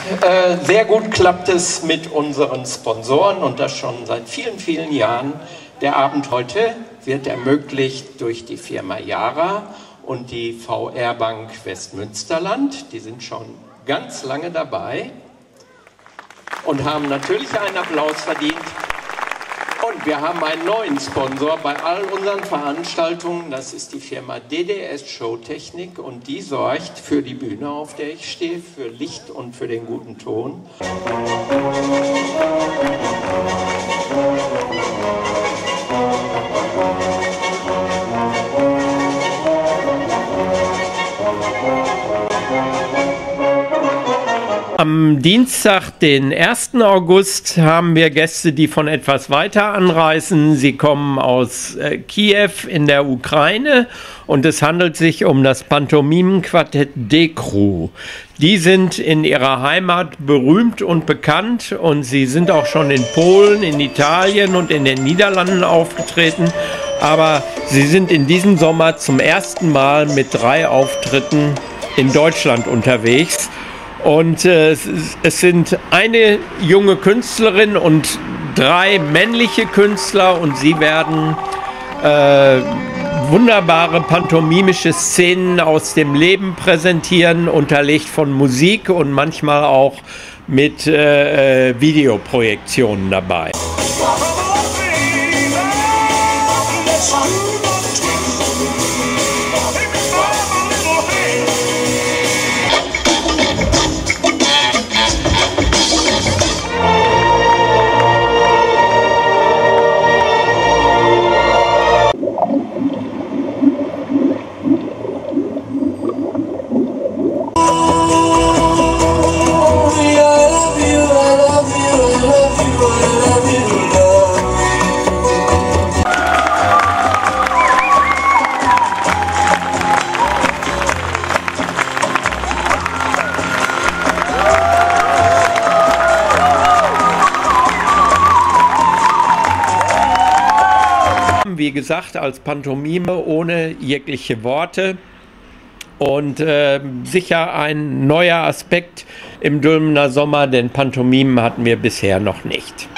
Sehr gut klappt es mit unseren Sponsoren und das schon seit vielen, vielen Jahren. Der Abend heute wird ermöglicht durch die Firma Yara und die VR Bank Westmünsterland. Die sind schon ganz lange dabei und haben natürlich einen Applaus verdient. Und wir haben einen neuen Sponsor bei all unseren Veranstaltungen. Das ist die Firma DDS Showtechnik und die sorgt für die Bühne, auf der ich stehe, für Licht und für den guten Ton. Am Dienstag, den 1. August, haben wir Gäste, die von etwas weiter anreisen. Sie kommen aus Kiew in der Ukraine und es handelt sich um das Pantomimenquartett Dekru. Die sind in ihrer Heimat berühmt und bekannt und sie sind auch schon in Polen, in Italien und in den Niederlanden aufgetreten. Aber sie sind in diesem Sommer zum ersten Mal mit 3 Auftritten in Deutschland unterwegs. Und es sind eine junge Künstlerin und 3 männliche Künstler und sie werden wunderbare pantomimische Szenen aus dem Leben präsentieren, unterlegt von Musik und manchmal auch mit Videoprojektionen dabei. Wie gesagt, als Pantomime ohne jegliche Worte und sicher ein neuer Aspekt im Dülmener Sommer, denn Pantomimen hatten wir bisher noch nicht.